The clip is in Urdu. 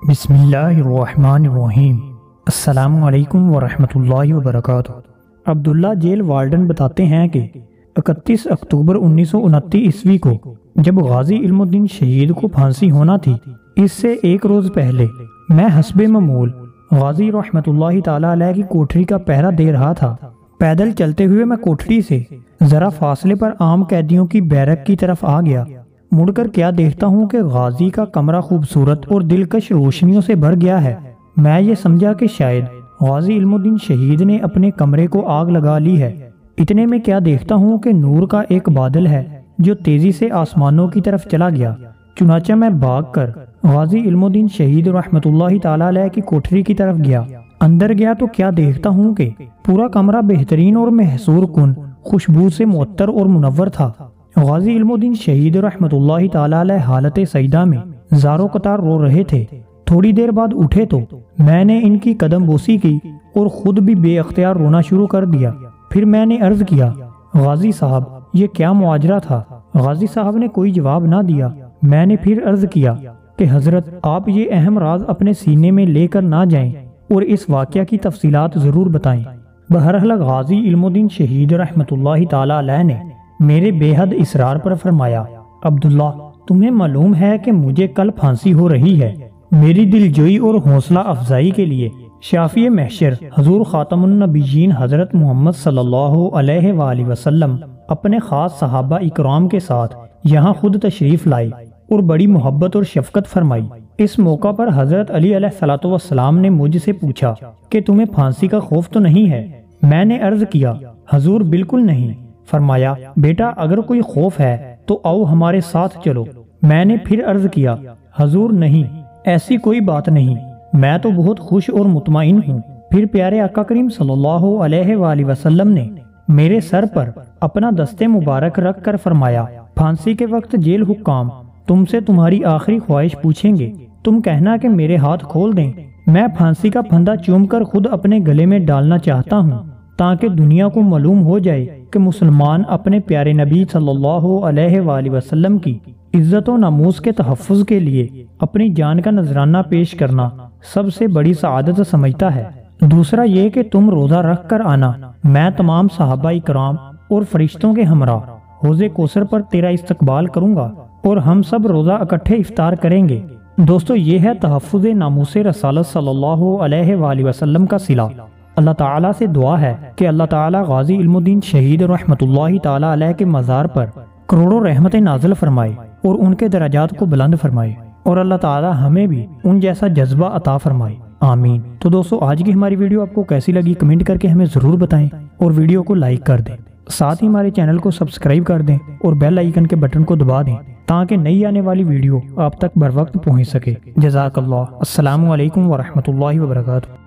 بسم اللہ الرحمن الرحیم۔ السلام علیکم ورحمۃ اللہ وبرکاتہ۔ عبداللہ جیل وارڈن بتاتے ہیں کہ 31 اکتوبر 1929 عیسوی کو جب غازی علم الدین شہید کو پھانسی ہونا تھی، اس سے ایک روز پہلے میں حسب معمول غازی رحمۃ اللہ تعالی علیہ کی کوٹری کا پہرا دے رہا تھا۔ پیدل چلتے ہوئے میں کوٹری سے ذرا فاصلے پر عام قیدیوں کی بیرک کی طرف آ گیا۔ مڑ کر کیا دیکھتا ہوں کہ غازی کا کمرہ خوبصورت اور دلکش روشنیوں سے بھر گیا ہے۔ میں یہ سمجھا کہ شاید غازی علم الدین شہید نے اپنے کمرے کو آگ لگا لی ہے۔ اتنے میں کیا دیکھتا ہوں کہ نور کا ایک بادل ہے جو تیزی سے آسمانوں کی طرف چلا گیا۔ چنانچہ میں بھاگ کر غازی علم الدین شہید رحمۃ اللہ تعالی علیہ کی کوٹری کی طرف گیا۔ اندر گیا تو کیا دیکھتا ہوں کہ پورا کمرہ بہترین اور محصور کن خوشبو سے معطر اور منور تھا۔ غازی علم الدین شہید رحمۃ اللہ تعالی علیہ حالت سجدہ میں زارو قطار رو رہے تھے۔ تھوڑی دیر بعد اٹھے تو میں نے ان کی قدم بوسی کی اور خود بھی بے اختیار رونا شروع کر دیا۔ پھر میں نے عرض کیا، غازی صاحب یہ کیا معاجرہ تھا؟ غازی صاحب نے کوئی جواب نہ دیا۔ میں نے پھر عرض کیا کہ حضرت آپ یہ اہم راز اپنے سینے میں لے کر نہ جائیں اور اس واقعہ کی تفصیلات ضرور بتائیں۔ بہرحال غازی علم الدین شہید رحمۃ اللہ تعالی علیہ نے میرے بے حد اصرار پر فرمایا، عبداللہ تمہیں معلوم ہے کہ مجھے کل پھانسی ہو رہی ہے۔ میری دلجوئی اور حوصلہ افزائی کے لیے شافی محشر حضور خاتم النبیین حضرت محمد صلی اللہ علیہ وآلہ وسلم اپنے خاص صحابہ اکرام کے ساتھ یہاں خود تشریف لائی اور بڑی محبت اور شفقت فرمائی۔ اس موقع پر حضرت علی علیہ الصلوۃ والسلام نے مجھ سے پوچھا کہ تمہیں پھانسی کا خوف تو نہیں ہے؟ میں نے عرض کیا، حضور بالکل نہیں۔ فرمایا، بیٹا اگر کوئی خوف ہے تو آؤ ہمارے ساتھ چلو۔ میں نے پھر عرض کیا، حضور نہیں، ایسی کوئی بات نہیں، میں تو بہت خوش اور مطمئن ہوں۔ پھر پیارے آقا کریم صلی اللہ علیہ وآلہ وسلم نے میرے سر پر اپنا دست مبارک رکھ کر فرمایا، پھانسی کے وقت جیل حکام تم سے تمہاری آخری خواہش پوچھیں گے، تم کہنا کہ میرے ہاتھ کھول دیں۔ میں پھانسی کا پھندا چوم کر خود اپنے گلے میں ڈالنا چاہتا ہوں تاکہ دنیا کو معلوم ہو جائے کہ مسلمان اپنے پیارے نبی صلی اللہ علیہ وآلہ وسلم کی عزت و ناموس کے تحفظ کے لیے اپنی جان کا نذرانہ پیش کرنا سب سے بڑی سعادت سمجھتا ہے۔ دوسرا یہ کہ تم روزہ رکھ کر آنا، میں تمام صحابہ اکرام اور فرشتوں کے ہمراہ حوض کوثر پر تیرا استقبال کروں گا اور ہم سب روزہ اکٹھے افطار کریں گے۔ دوستو یہ ہے تحفظ ناموس رسالت صلی اللہ علیہ وآلہ وسلم کا صلہ۔ اللہ تعالیٰ سے دعا ہے کہ اللہ تعالیٰ غازی علم الدین شہید رحمۃ اللہ تعالیٰ علیہ کے مزار پر کروڑوں رحمتیں نازل فرمائے اور ان کے درجات کو بلند فرمائے، اور اللہ تعالیٰ ہمیں بھی ان جیسا جذبہ عطا فرمائے، آمین۔ تو دوستو آج کی ہماری ویڈیو آپ کو کیسی لگی کمنٹ کر کے ہمیں ضرور بتائیں اور ویڈیو کو لائک کر دیں، ساتھ ہی ہمارے چینل کو سبسکرائب کر دیں اور بیل آئیکن کے بٹن کو دبا دیں تاکہ نئی آنے والی ویڈیو آپ تک بر وقت پہنچ سکے۔ جزاک اللہ۔ السلام علیکم ورحمۃ اللہ وبرکاتہ۔